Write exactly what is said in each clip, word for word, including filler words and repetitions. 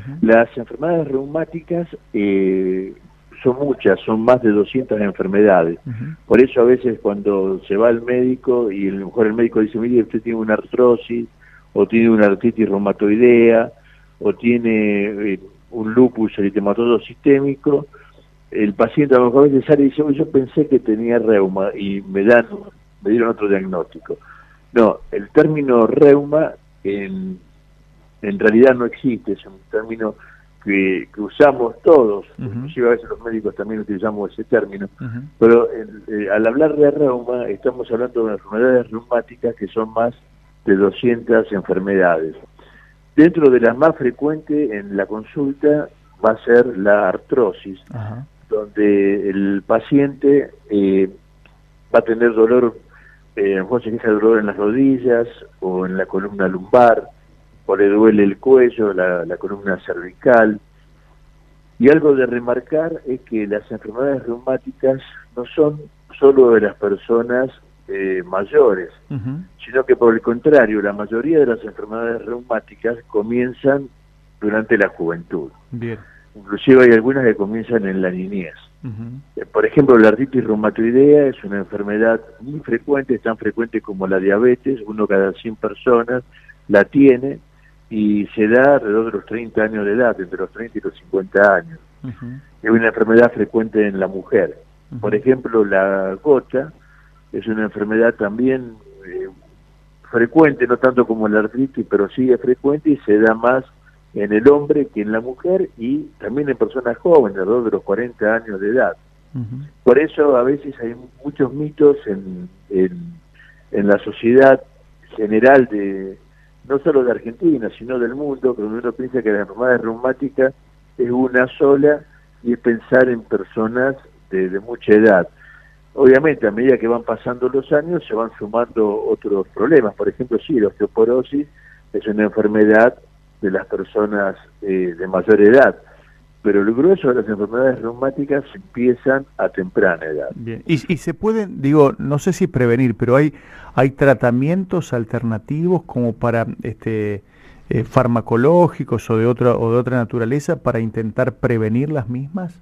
Uh-huh. Las enfermedades reumáticas eh, son muchas, son más de doscientas enfermedades. Uh-huh. Por eso a veces cuando se va al médico y a lo mejor el médico dice, mire, usted tiene una artrosis, o tiene una artritis reumatoidea, o tiene eh, un lupus eritematoso sistémico, el paciente a lo mejor a veces sale y dice, yo pensé que tenía reuma, y me dan, me dieron otro diagnóstico. No, el término reuma en, en realidad no existe, es un término que, que usamos todos, uh-huh. inclusive a veces los médicos también utilizamos ese término, uh-huh. pero eh, al hablar de reuma estamos hablando de enfermedades reumáticas que son más de doscientas enfermedades. Dentro de las más frecuentes en la consulta va a ser la artrosis, uh-huh. donde el paciente eh, va a tener dolor, eh, a lo mejor se queja de dolor en las rodillas o en la columna lumbar, o le duele el cuello, la, la columna cervical. Y algo de remarcar es que las enfermedades reumáticas no son solo de las personas eh, mayores, uh-huh. sino que por el contrario, la mayoría de las enfermedades reumáticas comienzan durante la juventud. Bien. Inclusive hay algunas que comienzan en la niñez. Uh-huh. Eh, por ejemplo, la artritis reumatoidea es una enfermedad muy frecuente, es tan frecuente como la diabetes, uno cada cien personas la tiene, y se da alrededor de los treinta años de edad, entre los treinta y los cincuenta años. Uh-huh. Es una enfermedad frecuente en la mujer. Uh-huh. Por ejemplo, la gota es una enfermedad también eh, frecuente, no tanto como la artritis, pero sí es frecuente y se da más en el hombre que en la mujer, y también en personas jóvenes, alrededor de los cuarenta años de edad. Uh-huh. Por eso a veces hay muchos mitos en, en, en la sociedad general de no solo de Argentina, sino del mundo, donde uno piensa que la enfermedad reumática es una sola y es pensar en personas de, de mucha edad. Obviamente, a medida que van pasando los años, se van sumando otros problemas. Por ejemplo, sí, la osteoporosis es una enfermedad de las personas eh, de mayor edad, pero el grueso de las enfermedades reumáticas empiezan a temprana edad. Bien. Y, y se pueden, digo, no sé si prevenir, pero hay hay tratamientos alternativos como para este eh, farmacológicos o de otra o de otra naturaleza para intentar prevenir las mismas.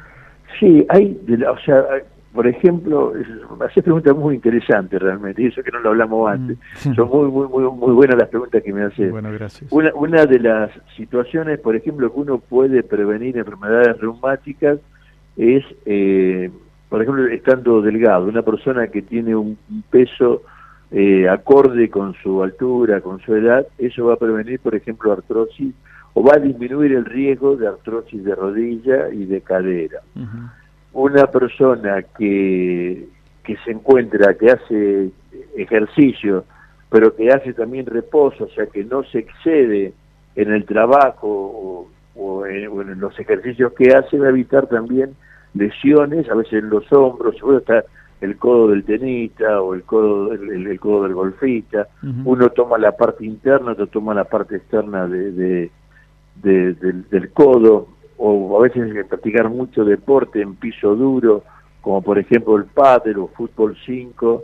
Sí, hay, o sea, hay, por ejemplo, haces preguntas muy interesantes realmente, y eso que no lo hablamos antes. Mm. Son muy muy muy muy buenas las preguntas que me haces. Bueno, gracias. Una, una de las situaciones, por ejemplo, que uno puede prevenir enfermedades reumáticas es, eh, por ejemplo, estando delgado. Una persona que tiene un, un peso eh, acorde con su altura, con su edad, eso va a prevenir, por ejemplo, artrosis, o va a disminuir el riesgo de artrosis de rodilla y de cadera. Uh-huh. Una persona que, que se encuentra, que hace ejercicio, pero que hace también reposo, o sea, que no se excede en el trabajo o, o, en, o en los ejercicios que hace, va a evitar también lesiones, a veces en los hombros, seguro está el codo del tenista o el codo, el, el codo del golfista. Uh-huh. Uno toma la parte interna, otro toma la parte externa de, de, de, del, del codo, o a veces hay que practicar mucho deporte en piso duro, como por ejemplo el pádel o fútbol cinco,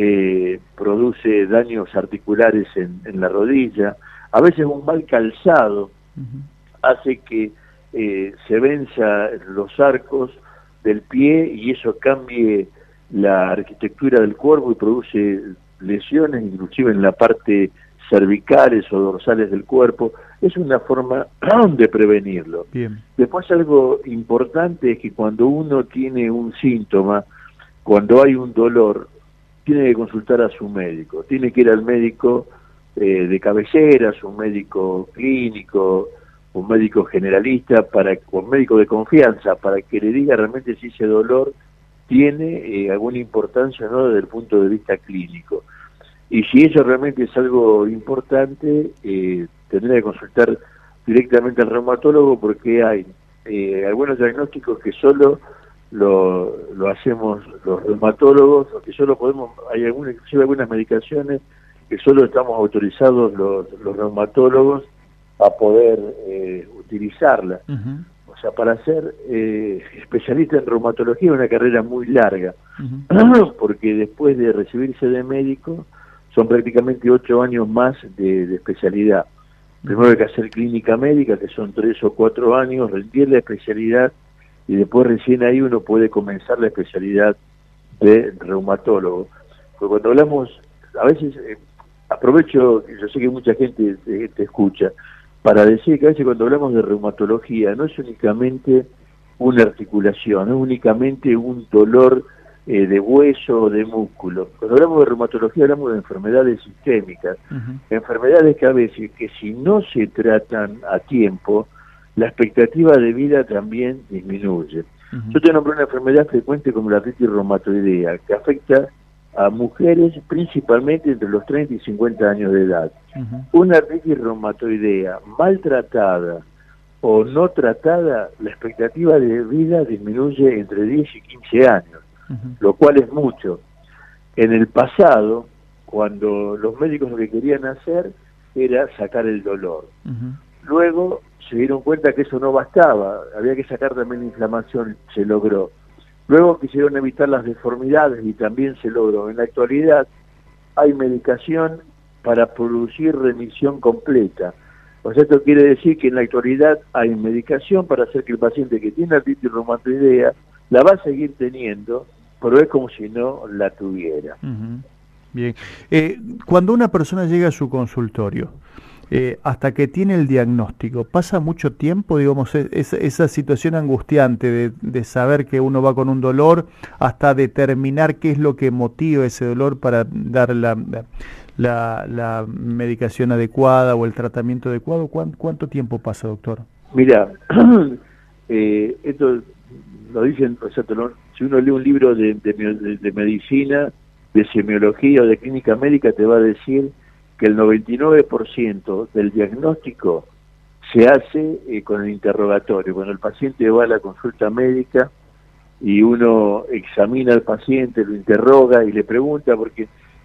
eh, produce daños articulares en, en la rodilla. A veces un mal calzado uh-huh. hace que eh, se venza los arcos del pie y eso cambie la arquitectura del cuerpo y produce lesiones, inclusive en la parte cervicales o dorsales del cuerpo. Es una forma de prevenirlo. Bien. Después, algo importante es que cuando uno tiene un síntoma, cuando hay un dolor, tiene que consultar a su médico, tiene que ir al médico eh, de cabecera, su médico clínico, un médico generalista, para, un médico de confianza, para que le diga realmente si ese dolor tiene eh, alguna importancia o no desde el punto de vista clínico. Y si eso realmente es algo importante, eh, tendrá que consultar directamente al reumatólogo, porque hay eh, algunos diagnósticos que solo lo, lo hacemos los reumatólogos, o que solo podemos, hay algunas, inclusive algunas medicaciones que solo estamos autorizados los, los reumatólogos a poder eh, utilizarla. Uh-huh. O sea, para ser eh, especialista en reumatología es una carrera muy larga, uh-huh. porque después de recibirse de médico son prácticamente ocho años más de, de especialidad. Primero hay que hacer clínica médica, que son tres o cuatro años, rendir la especialidad, y después recién ahí uno puede comenzar la especialidad de reumatólogo. Porque cuando hablamos, a veces, eh, aprovecho, yo sé que mucha gente te, te escucha, para decir que a veces cuando hablamos de reumatología no es únicamente una articulación, no es únicamente un dolor eh, de hueso o de músculo. Cuando hablamos de reumatología hablamos de enfermedades sistémicas, uh-huh. enfermedades que a veces, que si no se tratan a tiempo, la expectativa de vida también disminuye. Uh-huh. Yo te nombré una enfermedad frecuente como la artritis reumatoidea, que afecta a mujeres principalmente entre los treinta y cincuenta años de edad. Uh-huh. Una artritis reumatoidea maltratada o no tratada, la expectativa de vida disminuye entre diez y quince años, uh-huh. lo cual es mucho. En el pasado, cuando los médicos lo que querían hacer era sacar el dolor. Uh-huh. Luego se dieron cuenta que eso no bastaba, había que sacar también la inflamación, se logró. Luego quisieron evitar las deformidades y también se logró. En la actualidad hay medicación para producir remisión completa. O sea, esto quiere decir que en la actualidad hay medicación para hacer que el paciente que tiene artritis reumatoidea la va a seguir teniendo, pero es como si no la tuviera. Uh-huh. Bien. Eh, cuando una persona llega a su consultorio, Eh, hasta que tiene el diagnóstico, ¿pasa mucho tiempo, digamos, es, esa situación angustiante de, de saber que uno va con un dolor hasta determinar qué es lo que motiva ese dolor para dar la, la, la medicación adecuada o el tratamiento adecuado? ¿Cuánto, cuánto tiempo pasa, doctor? Mira, eh, esto lo dicen, o sea, si uno lee un libro de, de, de, de medicina, de semiología o de clínica médica, te va a decir que el noventa y nueve por ciento del diagnóstico se hace eh, con el interrogatorio. Cuando el paciente va a la consulta médica y uno examina al paciente, lo interroga y le pregunta, porque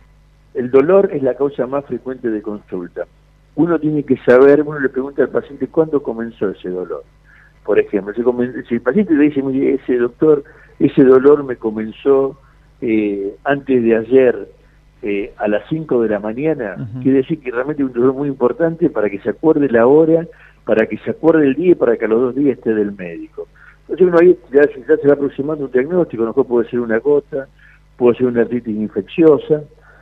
el dolor es la causa más frecuente de consulta. Uno tiene que saber, uno le pregunta al paciente cuándo comenzó ese dolor. Por ejemplo, si, si el paciente le dice, mire, ese doctor, ese dolor me comenzó eh, antes de ayer, Eh, a las cinco de la mañana, uh-huh. quiere decir que realmente es un dolor muy importante para que se acuerde la hora, para que se acuerde el día y para que a los dos días esté del médico. Entonces uno ahí ya, ya se va aproximando un diagnóstico, a lo mejor puede ser una gota, puede ser una artritis infecciosa,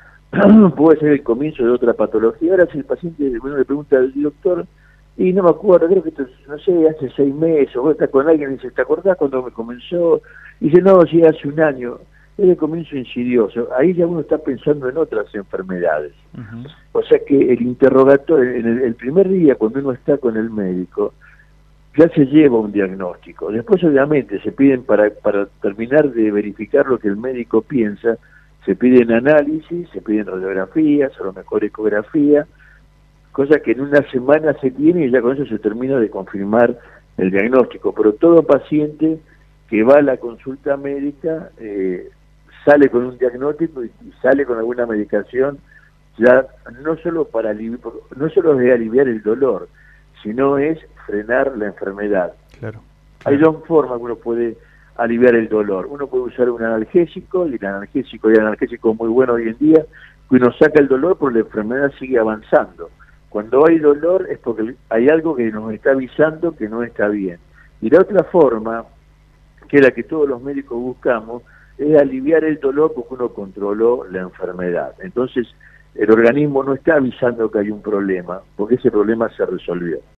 puede ser el comienzo de otra patología. Ahora si el paciente, uno le pregunta al doctor, y no me acuerdo, creo que esto, no sé, hace seis meses, o está con alguien y dice, ¿te acordás cuando me comenzó? Y dice, no, sí, hace un año. Es el comienzo insidioso, ahí ya uno está pensando en otras enfermedades. Uh-huh. O sea que el interrogatorio, en el, el primer día cuando uno está con el médico, ya se lleva un diagnóstico. Después obviamente se piden, para, para terminar de verificar lo que el médico piensa, se piden análisis, se piden radiografías, a lo mejor ecografía, cosa que en una semana se tiene y ya con eso se termina de confirmar el diagnóstico. Pero todo paciente que va a la consulta médica eh, sale con un diagnóstico y, y sale con alguna medicación, ya no solo para aliviar, no solo es aliviar el dolor, sino es frenar la enfermedad. Claro, claro. Hay dos formas que uno puede aliviar el dolor. Uno puede usar un analgésico, y el analgésico, y el analgésico es muy bueno hoy en día, que uno saca el dolor porque la enfermedad sigue avanzando. Cuando hay dolor es porque hay algo que nos está avisando que no está bien. Y la otra forma, que es la que todos los médicos buscamos, es aliviar el dolor porque uno controló la enfermedad. Entonces, el organismo no está avisando que hay un problema, porque ese problema se resolvió.